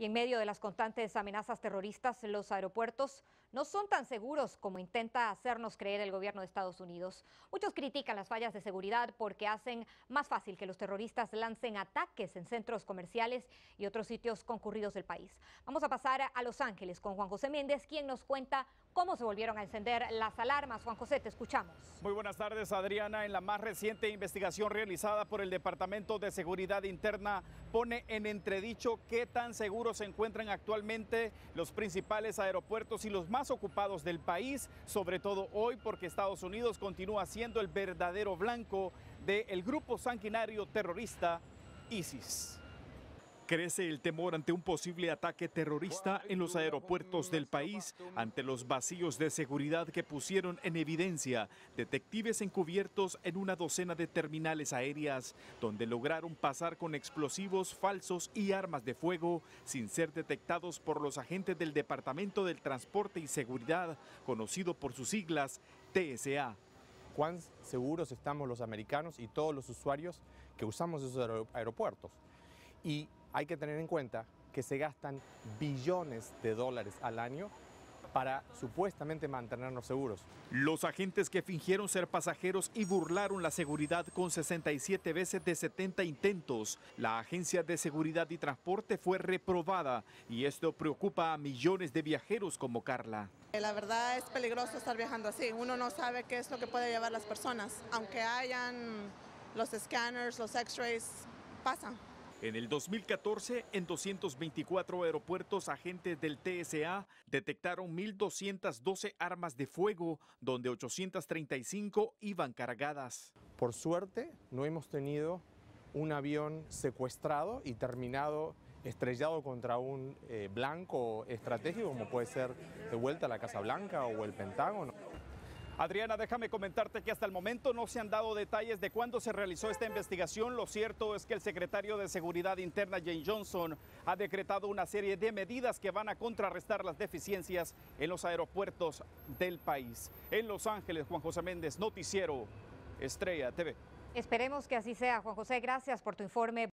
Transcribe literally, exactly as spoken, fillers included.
Y en medio de las constantes amenazas terroristas, los aeropuertos no son tan seguros como intenta hacernos creer el gobierno de Estados Unidos. Muchos critican las fallas de seguridad porque hacen más fácil que los terroristas lancen ataques en centros comerciales y otros sitios concurridos del país. Vamos a pasar a Los Ángeles con Juan José Méndez, quien nos cuenta cómo se volvieron a encender las alarmas. Juan José, te escuchamos. Muy buenas tardes, Adriana. En la más reciente investigación realizada por el Departamento de Seguridad Interna pone en entredicho qué tan seguros se encuentran actualmente los principales aeropuertos y los más ocupados del país, sobre todo hoy porque Estados Unidos continúa siendo el verdadero blanco del grupo sanguinario terrorista ISIS. Crece el temor ante un posible ataque terrorista en los aeropuertos del país ante los vacíos de seguridad que pusieron en evidencia detectives encubiertos en una docena de terminales aéreas donde lograron pasar con explosivos falsos y armas de fuego sin ser detectados por los agentes del Departamento del Transporte y Seguridad, conocido por sus siglas T S A. ¿Cuán seguros estamos los americanos y todos los usuarios que usamos esos aeropuertos? Y hay que tener en cuenta que se gastan billones de dólares al año para supuestamente mantenernos seguros. Los agentes que fingieron ser pasajeros y burlaron la seguridad con sesenta y siete veces de setenta intentos. La Agencia de Seguridad y Transporte fue reprobada y esto preocupa a millones de viajeros como Carla. La verdad es peligroso estar viajando así. Uno no sabe qué es lo que puede llevar las personas. Aunque hayan los scanners, los x-rays, pasan. En el dos mil catorce, en doscientos veinticuatro aeropuertos, agentes del T S A detectaron mil doscientas doce armas de fuego, donde ochocientas treinta y cinco iban cargadas. Por suerte, no hemos tenido un avión secuestrado y terminado estrellado contra un eh, blanco estratégico, como puede ser de vuelta a la Casa Blanca o el Pentágono. Adriana, déjame comentarte que hasta el momento no se han dado detalles de cuándo se realizó esta investigación. Lo cierto es que el secretario de Seguridad Interna, Jane Johnson, ha decretado una serie de medidas que van a contrarrestar las deficiencias en los aeropuertos del país. En Los Ángeles, Juan José Méndez, Noticiero Estrella T V. Esperemos que así sea, Juan José. Gracias por tu informe.